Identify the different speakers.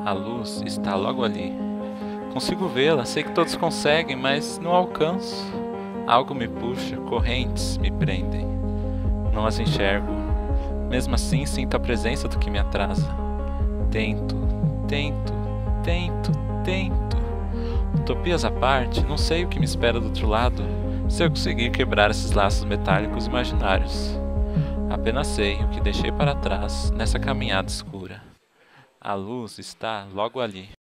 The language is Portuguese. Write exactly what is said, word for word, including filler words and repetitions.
Speaker 1: A luz está logo ali. Consigo vê-la, sei que todos conseguem, mas não alcanço. Algo me puxa, correntes me prendem. Não as enxergo. Mesmo assim, sinto a presença do que me atrasa. Tento, tento, tento, tento. Utopias à parte, não sei o que me espera do outro lado se eu conseguir quebrar esses laços metálicos imaginários. Apenas sei o que deixei para trás nessa caminhada escura. A luz está logo ali.